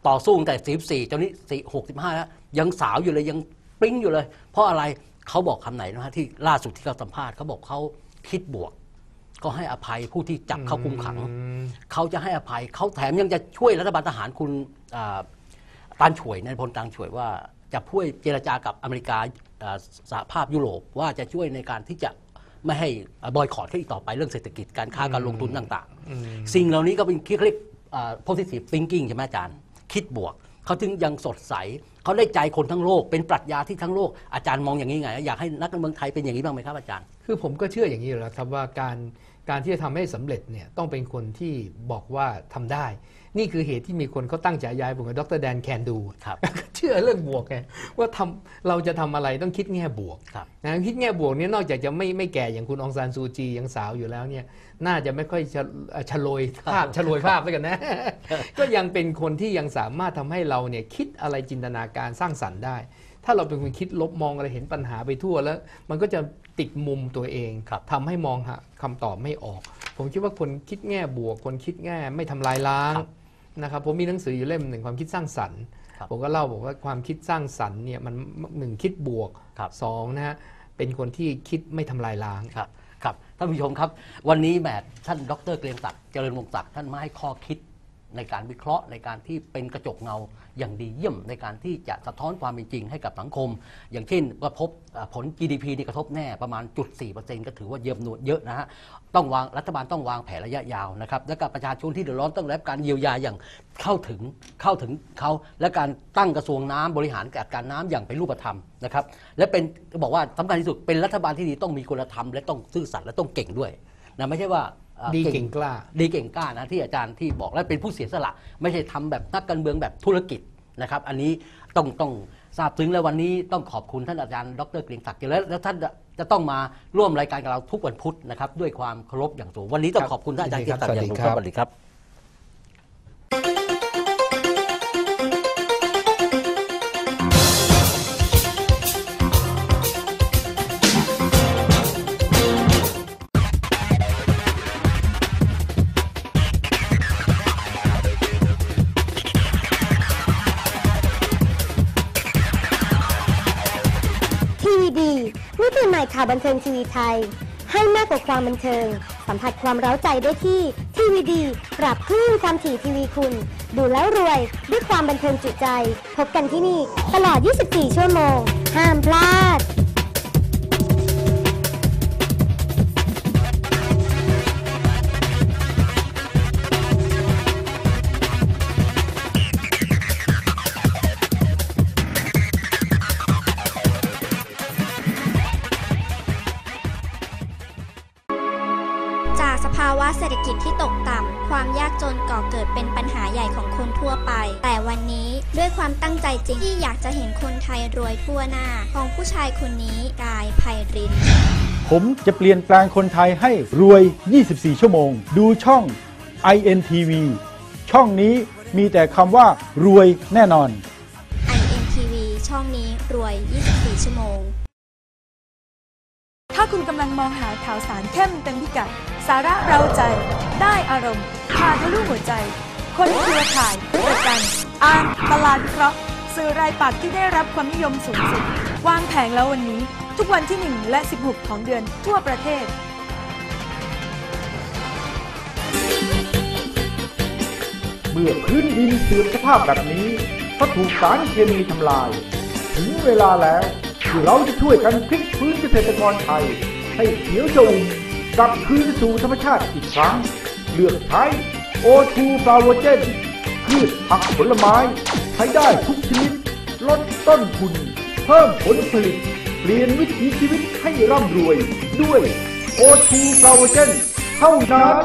ต่อสู้ตั้งแต่14จนนี้65แล้วยังสาวอยู่เลยยังปิ๊งอยู่เลยเพราะอะไรเขาบอกคำไหนนะฮะที่ล่าสุดที่เขาสัมภาษณ์เขาบอกเขาคิดบวกก็ให้อภัยผู้ที่จับเข้าคุมขังเขาจะให้อภัยเขาแถมยังจะช่วยรัฐบาลทหารคุณตานฉวยนายพลตานฉวยว่าจะช่วยเจรจากับอเมริกาสหภาพยุโรปว่าจะช่วยในการที่จะไม่ให้บอยคอตเขาอีกต่อไปเรื่องเศรษฐกิจการค้าการลงทุนต่างๆสิ่งเหล่านี้ก็เป็นเรียกpositive thinking ใช่ไหมอาจารย์คิดบวกเขาถึงยังสดใสเขาได้ใจคนทั้งโลกเป็นปรัชญาที่ทั้งโลกอาจารย์มองอย่างนี้ไงอยากให้นักการเมืองไทยเป็นอย่างนี้บ้างไหมครับอาจารย์คือผมก็เชื่ออย่างนี้อยู่แล้วครับว่าการที่จะทำให้สำเร็จเนี่ยต้องเป็นคนที่บอกว่าทำได้นี่คือเหตุที่มีคนเขาตั้งฉายาผมกับดร.แดนแคนดูเชื่อเรื่องบวกไงว่าเราจะทำอะไรต้องคิดแง่บวกนะคิดแง่บวกนี้นอกจากจะไม่แก่อย่างคุณองซานซูจียังสาวอยู่แล้วเนี่ยน่าจะไม่ค่อยฉลวยภาพแล้วกันนะก็ยังเป็นคนที่ยังสามารถทำให้เราเนี่ยคิดอะไรจินตนาการสร้างสรรค์ได้ถ้าเราเป็นคนคิดลบมองอะไรเห็นปัญหาไปทั่วแล้วมันก็จะติดมุมตัวเองทำให้มองหาคำตอบไม่ออกผมคิดว่าคนคิดแง่บวกคนคิดแง่ไม่ทำลายล้างนะครับผมมีหนังสืออยู่เล่มหนึ่งความคิดสร้างสรรค์ผมก็เล่าบอกว่าความคิดสร้างสรรค์เนี่ยมัน1คิดบวก2นะฮะเป็นคนที่คิดไม่ทำลายล้างครับท่านผู้ชมครับวันนี้แหมท่านดร.เกรียงศักดิ์เจริญวงศ์ศักดิ์ท่านมาให้ข้อคิดในการวิเคราะห์ในการที่เป็นกระจกเงาอย่างดีเยี่ยมในการที่จะสะท้อนความเป็นจริงให้กับสังคมอย่างเช่นว่าพบผล GDP นี่กระทบแน่ประมาณ 0.4% ก็ถือว่าเยอะนะฮะรัฐบาลต้องวางแผนระยะยาวนะครับและกับประชาชนที่เดือดร้อนต้องได้รับการเยียวยาอย่างเข้าถึงเขาและการตั้งกระทรวงน้ำบริหารจัดการน้ำอย่างเป็นรูปธรรมนะครับและเป็นบอกว่าสำคัญที่สุดเป็นรัฐบาลที่ดีต้องมีคุณธรรมและต้องซื่อสัตย์และต้องเก่งด้วยนะไม่ใช่ว่าดีเก่งกล้านะที่อาจารย์ที่บอกและเป็นผู้เสียสละไม่ใช่ทำแบบนักการเมืองแบบธุรกิจนะครับอันนี้ต้องทราบซึ้งและวันนี้ต้องขอบคุณท่านอาจารย์ดร.เกรียงศักดิ์แล้วท่านจะต้องมาร่วมรายการกับเราทุกวันพุธนะครับด้วยความเคารพอย่างสูงวันนี้ต้องขอบคุณท่านอาจารย์เกรียงศักดิ์อย่างสูงสวัสดีครับนี่คือใหม่ข่าวบันเทิงทีวีไทยให้มากกว่าความบันเทิงสัมผัสความเร้าใจได้ที่ทีวีดีปรับคลื่นความถี่ทีวีคุณดูแล้วรวยด้วยความบันเทิงจุใจพบกันที่นี่ตลอด 24 ชั่วโมงห้ามพลาดภาวะเศรษฐกิจที่ตกต่ำความยากจนก่อเกิดเป็นปัญหาใหญ่ของคนทั่วไปแต่วันนี้ด้วยความตั้งใจจริงที่อยากจะเห็นคนไทยรวยทั่วหน้าของผู้ชายคนนี้กายไพรินทร์ผมจะเปลี่ยนแปลงคนไทยให้รวย 24 ชั่วโมงดูช่อง INTV ช่องนี้มีแต่คำว่ารวยแน่นอน INTV ช่องนี้รวย 24 ชั่วโมงถ้าคุณกำลังมองหาข่าวสารเข้มเต็มพิกัดสาระเราใจได้อารมณ์พาทะลุหัวใจคนเครือข่ายประกันอ่านตลาดวิเคราะห์สื่อรายปักษ์ที่ได้รับความนิยมสูงสุดวางแผงแล้ววันนี้ทุกวันที่1และ16ของเดือนทั่วประเทศเมื่อพื้นดินเสื่อมสภาพแบบนี้เพราะถูกสารเคมีทำลายถึงเวลาแล้วที่เราจะช่วยกันพลิกฟื้นเกษตรกรไทยให้เขียวชอุ่มกลับคืนสู่ธรรมชาติอีกครั้งเลือกใช้ O2 ฟลาโวเจนพืชผักผลไม้ใช้ได้ทุกชนิดลดต้นทุนเพิ่มผลผลิตเปลี่ยนวิถีชีวิตให้ร่ำรวยด้วย O2 ฟลาโวเจนเท่านั้น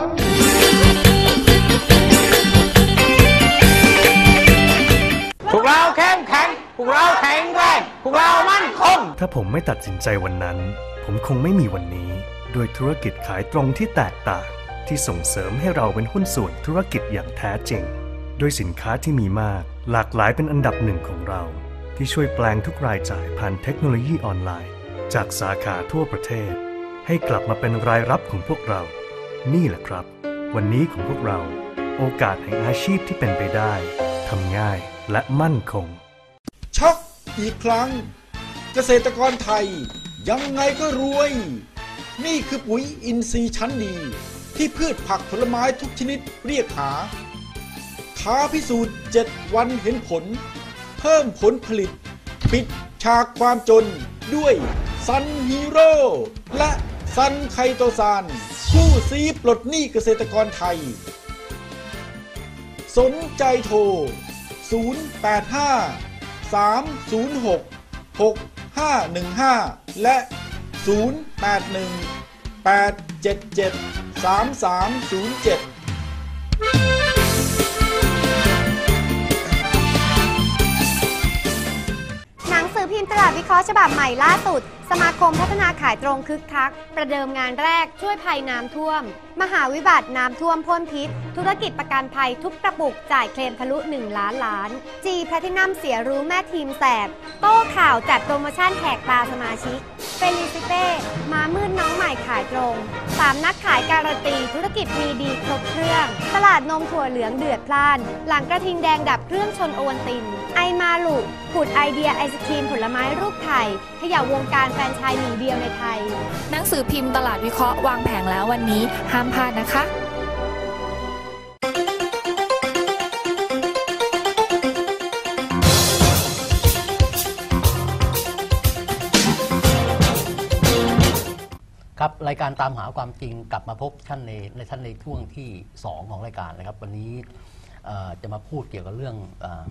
พวกเราเข้มแข็งพวกเราแข็งแรงพวกเรามั่นคงถ้าผมไม่ตัดสินใจวันนั้นผมคงไม่มีวันนี้ด้วยธุรกิจขายตรงที่แตกต่างที่ส่งเสริมให้เราเป็นหุ้นส่วนธุรกิจอย่างแท้จริงด้วยสินค้าที่มีมากหลากหลายเป็นอันดับหนึ่งของเราที่ช่วยแปลงทุกรายจ่ายผ่านเทคโนโลยีออนไลน์จากสาขาทั่วประเทศให้กลับมาเป็นรายรับของพวกเรานี่แหละครับวันนี้ของพวกเราโอกาสแห่งอาชีพที่เป็นไปได้ททำง่ายและมั่นคงช็อกอีกครั้งเกษตรกรไทยยังไงก็รวย นี่คือปุ๋ยอินทรีย์ชั้นดีที่พืชผักผลไม้ทุกชนิดเรียกหาท้าพิสูจน์7 วันเห็นผลเพิ่มผลผลิตปิดฉากความจนด้วยซันฮีโร่และซันไคโตซานคู่ซีปลดหนี้เกษตรกรไทยสนใจโทร085 306 6515และ081 877 3307 หนังสือพิมพ์ตลาดวิเคราะห์ฉบับใหม่ล่าสุดสมาคมพัฒนาขายตรงคึกคักประเดิมงานแรกช่วยภัยน้ำท่วมมหาวิบัติน้ำท่วมพ่นพิษธุรกิจประกันภัยทุกกระปุกจ่ายเคลมทะลุ1 ล้านล้านจีแพลทินัมเสียรู้แม่ทีมแสบโต้ข่าวจัดโปรโมชั่นแหกตาสมาชิกเฟลิซิเต้มามืดน้องใหม่ขายตรง3 นักขายการันตีธุรกิจมีดีครบเครื่องตลาดนมถั่วเหลืองเดือดพล่านหลังกระทิงแดงดับเครื่องชนโอวัลตินไอมาลุผุดไอเดียไอศครีมผลไม้รูปไข่ขย่าวงการแฟรนไชส์หนึ่งเดียวในไทยหนังสือพิมพ์ตลาดวิเคราะห์วางแผงแล้ววันนี้ห้ามพลาดนะคะครับรายการตามหาความจริงกลับมาพบท่านในช่วงที่2ของรายการนะครับวันนี้จะมาพูดเกี่ยวกับเรื่อง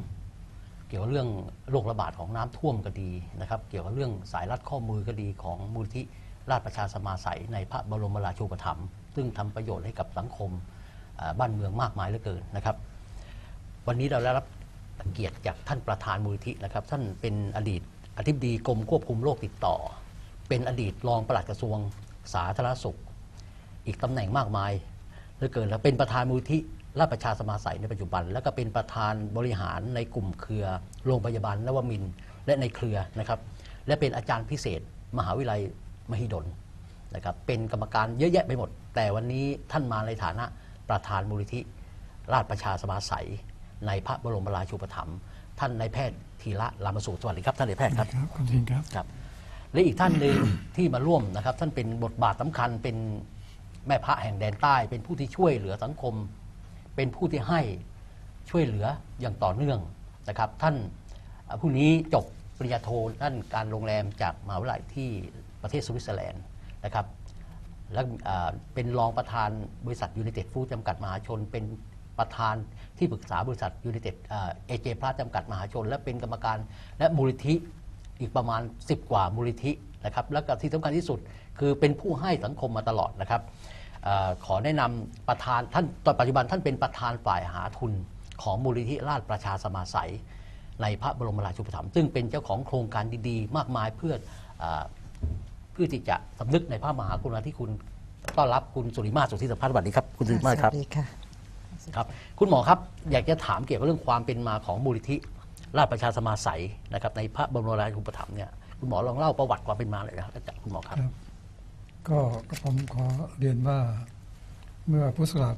โรคระบาดของน้ำท่วมก็ดีนะครับเกี่ยวกับเรื่องสายรัดข้อมือก็ดีของมูลที่ราชประชาสมาสัยในพระบรมราชูปถัมภ์ซึ่งทำประโยชน์ให้กับสังคมบ้านเมืองมากมายเหลือเกินนะครับวันนี้เราได้รับเกียรติจากท่านประธานมูลที่นะครับท่านเป็นอดีตอธิบดีกรมควบคุมโรคติดต่อเป็นอดีตรองปลัดกระทรวงสาธารณสุขอีกตำแหน่งมากมายเหลือเกินแล้วเป็นประธานมูลที่ราชประชาสมาสัยในปัจจุบันแล้วก็เป็นประธานบริหารในกลุ่มเครือโรงพยาบาลนวมินทร์และในเครือนะครับและเป็นอาจารย์พิเศษมหาวิทยาลัยมหิดลนะครับเป็นกรรมการเยอะแยะไปหมดแต่วันนี้ท่านมาในฐานะประธานมูลที่ราชประชาสมาสัยในพระบรมราชูปถัมภ์ท่านนายแพทย์ธีระรามสูตรสวัสดีครับท่านนายแพทย์ครับคุณทิงครับครับและอีกท่านหนึ่งที่มาร่วมนะครับท่านเป็นบทบาทสำคัญเป็นแม่พระแห่งแดนใต้เป็นผู้ที่ช่วยเหลือสังคมเป็นผู้ที่ให้ช่วยเหลืออย่างต่อเนื่องนะครับท่านผู้นี้จบปริญญาโทด้านการโรงแรมจากมหาวิทยาลัยที่ประเทศสวิตเซอร์แลนด์นะครับและเป็นรองประธานบริษัทยูไนเต็ดฟู้ดจำกัดมหาชนเป็นประธานที่ปรึกษาบริษัทยูไนเต็ดเอเจพลัสจำกัดมหาชนและเป็นกรรมการและมูลนิธิอีกประมาณ10 กว่ามูลนิธินะครับและก็ที่สำคัญที่สุดคือเป็นผู้ให้สังคมมาตลอดนะครับขอแนะนำประธานท่านตอนปัจจุบันท่านเป็นประธานฝ่ายหาทุนของมูลนิธิราชประชาสมาสัยในพระบรมราชูปถัมภ์ซึ่งเป็นเจ้าของโครงการดีๆมากมายเพื่อที่จะสำนึกในพระมหากรุณาธิคุณต้อนรับคุณสุริมาสุทธิสัมพันธ์สวัสดีครับคุณสุริมาครับสวัสดีค่ะครับคุณหมอครับอยากจะถามเกี่ยวกับเรื่องความเป็นมาของมูลนิธิราชประชาสมาสัยนะครับในพระบรมราชูปถัมภ์เนี่ยคุณหมอลองเล่าประวัติความเป็นมาเลยนะครับอาจารย์คุณหมอครับก็ผมขอเรียนว่าเมื่อพุทธศักราช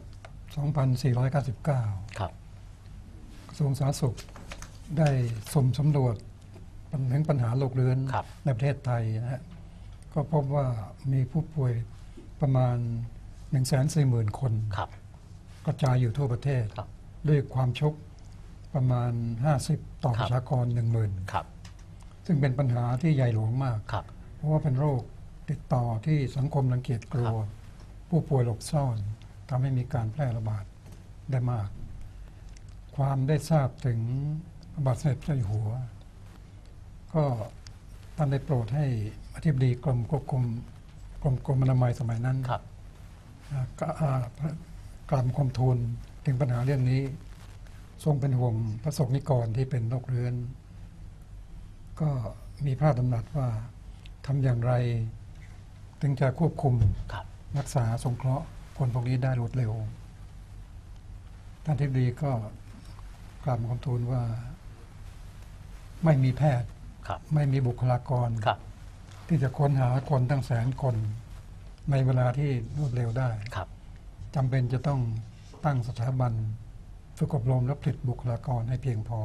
2499 ครับกระทรวงสาธารณสุขได้สำรวจถึงปัญหาโรคเรื้อนในประเทศไทยนะฮะก็พบว่ามีผู้ป่วยประมาณ 140,000 คนกระจายอยู่ทั่วประเทศด้วยความชุกประมาณ50ต่อประชากร 10,000 ซึ่งเป็นปัญหาที่ใหญ่หลวงมากเพราะว่าเป็นโรคติดต่อที่สังคมรังเกียจกลัวผู้ป่วยหลบซ่อนทำให้มีการแพร่ระบาดได้มากความได้ทราบถึงพระบาทสมเด็จพระเจ้าอยู่หัวก็ท่านได้โปรดให้อธิบดีกรมควบคุมกรมอนามัยสมัยนั้นก็กราบความทูลถึงปัญหาเรื่องนี้ทรงเป็นห่วงพระสงฆ์นิกรที่เป็นโรคเรื้อนก็มีพระดำรัสว่าทำอย่างไรถึงจะควบคุมรักษาสงเคราะห์คนพวกนี้ได้รวดเร็วท่านอธิบดีก็กราบความทูลว่าไม่มีแพทย์ไม่มีบุคลากรที่จะค้นหาคนตั้ง100,000 คนในเวลาที่รวดเร็วได้จำเป็นจะต้องตั้งสถาบันฝึกอบรมและผลิตบุคลากรให้เพียงพอ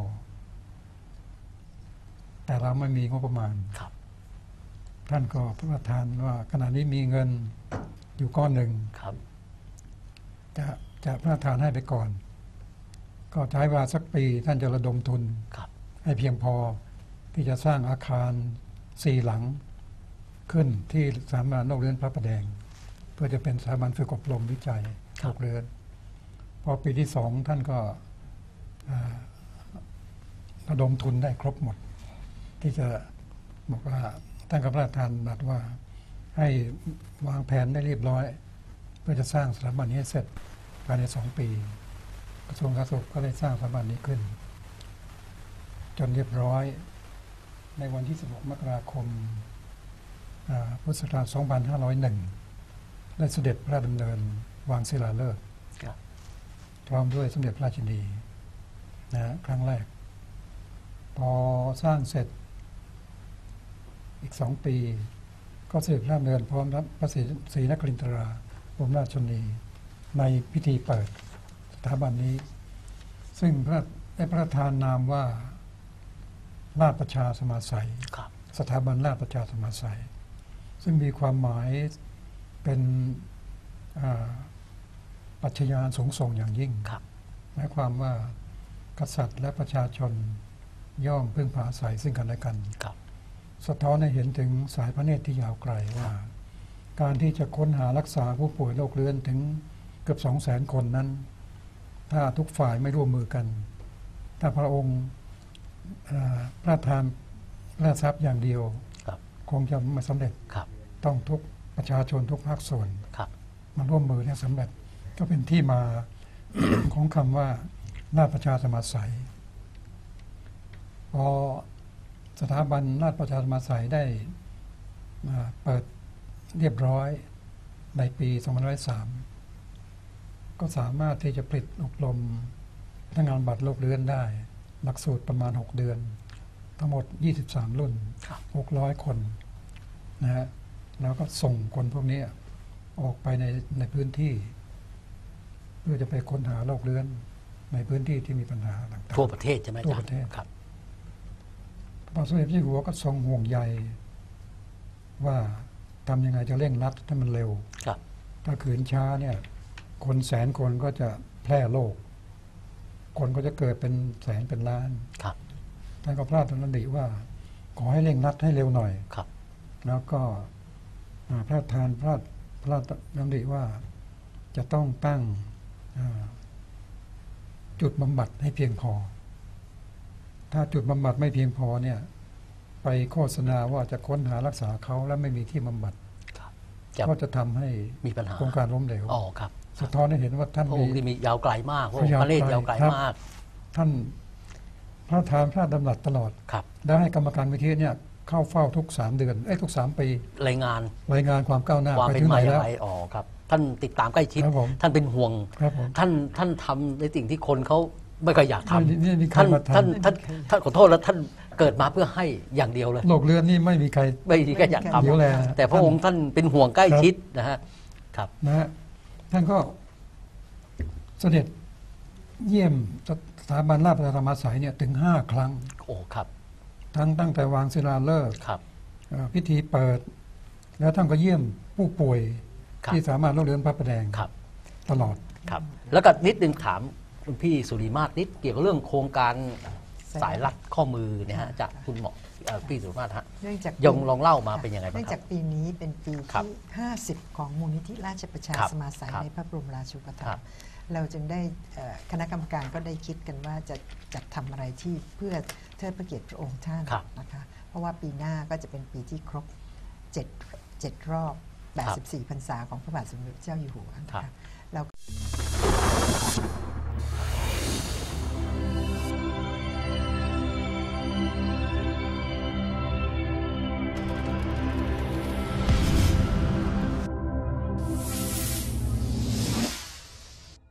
แต่เราไม่มีงบประมาณครับท่านก็ประทานว่าขณะนี้มีเงินอยู่ก้อนหนึ่งครับจะประทานให้ไปก่อน ก็ใช้เวลาสักปีท่านจะระดมทุนให้เพียงพอที่จะสร้างอาคาร4 หลังขึ้นที่สถาบันโรคเรื้อนพระประแดงเพื่อจะเป็นสถาบันฝึกอบรมวิจัยโรคเรื้อนพอปีที่ 2ท่านก็ระดมทุนได้ครบหมดที่จะบอกว่าท่านก็ประทานบัตรว่าให้วางแผนได้เรียบร้อยเพื่อจะสร้างสถาบันนี้ให้เสร็จภายใน2 ปีกระทรวงสาธารณสุขก็ได้สร้างสถาบันนี้ขึ้นจนเรียบร้อยในวันที่16 มกราคมพุทธศักราช 2501 ได้เสด็จพระราชดำเนินวางศิลาฤกษ์พร้อมด้วยสมเด็จพระราชินีครั้งแรกพอสร้างเสร็จอีก2 ปีก็เสด็จพระราชดำเนินพร้อมรับพระศรีนครินทราบรมราชชนนีในพิธีเปิดสถาบันนี้ซึ่งได้พระราชทานนามว่าราชประชาสมาสัยสถาบันราชประชาสมาสัยซึ่งมีความหมายเป็นปรัชญาสูงส่งอย่างยิ่งหมายความว่ากษัตริย์และประชาชนย่อมพึ่งพาอาศัยซึ่งกันและกันสะท้อนให้เห็นถึงสายพระเนตรที่ยาวไกลว่าการที่จะค้นหารักษาผู้ป่วยโรคเรื้อนถึงเกือบ 200,000 คนนั้นถ้าทุกฝ่ายไม่ร่วมมือกันถ้าพระองค์พระทานพระทรัพย์อย่างเดียวคงจะไม่สำเร็จต้องทุกประชาชนทุกภาคส่วนมาร่วมมือให้สำเร็จก็เป็นที่มา ของคำว่าราชประชาสมาสัยพอสถาบันราชประชาสมาสัยได้เปิดเรียบร้อยในปี2503ก็สามารถที่จะผลิตอบรมพนักงานบำบัดโรคเรื้อนได้หลักสูตรประมาณ6 เดือนทั้งหมด23 รุ่น600 คนนะฮะแล้วก็ส่งคนพวกนี้ออกไปในพื้นที่เพื่อจะไปค้นหาโรคเรื้อนในพื้นที่ที่มีปัญหาต่างๆทั่วประเทศใช่ไหมทั่วประเทศครับพระบาทสมเด็จพระเจ้าอยู่หัวก็ทรงห่วงใยว่าทำยังไงจะเร่งรัดให้มันเร็วถ้าขืนช้าเนี่ยคน100,000 คนก็จะแพร่โรคคนก็จะเกิดเป็นแสนเป็นล้านท่านก็พระราชดำริว่าขอให้เร่งรัดให้เร็วหน่อยแล้วก็พระราชทานพระราชดำริว่าจะต้องตั้งจุดบำบัดให้เพียงพอถ้าจุดบำบัดไม่เพียงพอเนี่ยไปโฆษณาว่าจะค้นหารักษาเขาแล้วไม่มีที่บำบัดก็จะทำให้มีปัญหาโครงการล้มเหลวสะท้อนให้เห็นว่าท่านมียาวไกลมากพระเนตรยาวไกลมากท่านพระทานพระดำรัสตลอดได้ให้กรรมการวิทย์เนี่ยเข้าเฝ้าทุก3 เดือนทุก3 ปีรายงานความก้าวหน้าไปถึงไหนแล้วครับท่านติดตามใกล้ชิดท่านเป็นห่วงท่านทำในสิ่งที่คนเขาไม่ค่อยอยากทำท่านขอโทษแล้วท่านเกิดมาเพื่อให้อย่างเดียวเลยโรคเรื้อนนี่ไม่มีใครอยากทำแต่พระองค์ท่านเป็นห่วงใกล้ชิดนะฮะครับนะฮะท่านก็เสด็จเยี่ยมสถาบันราชประชาสมาสัยเนี่ยถึง5 ครั้งครับตั้งแต่วางศิลาฤกษ์พิธีเปิดแล้วท่านก็เยี่ยมผู้ป่วยที่สามารถโรคเรื้อนพระประแดงตลอดครับแล้วก็นิดนึงถามคุณพี่สุริมาศนิดเกี่ยวกับเรื่องโครงการสายรัดข้อมือเนี่ยฮะจากคุณหมอพี่สุริมาศฮะยังลองเล่ามาเป็นยังไงบ้างครับเนื่องจากปีนี้เป็นปีที่50ของมูลนิธิราชประชาสมาสัยในพระบรมราชูปถัมภ์เราจึงได้คณะกรรมการก็ได้คิดกันว่าจะจัดทำอะไรที่เพื่อเทิดพระเกียรติพระองค์ท่านนะคะเพราะว่าปีหน้าก็จะเป็นปีที่ครบ7 รอบ84 พรรษาของพระบาทสมเด็จพระเจ้าอยู่หัวนะคะเรา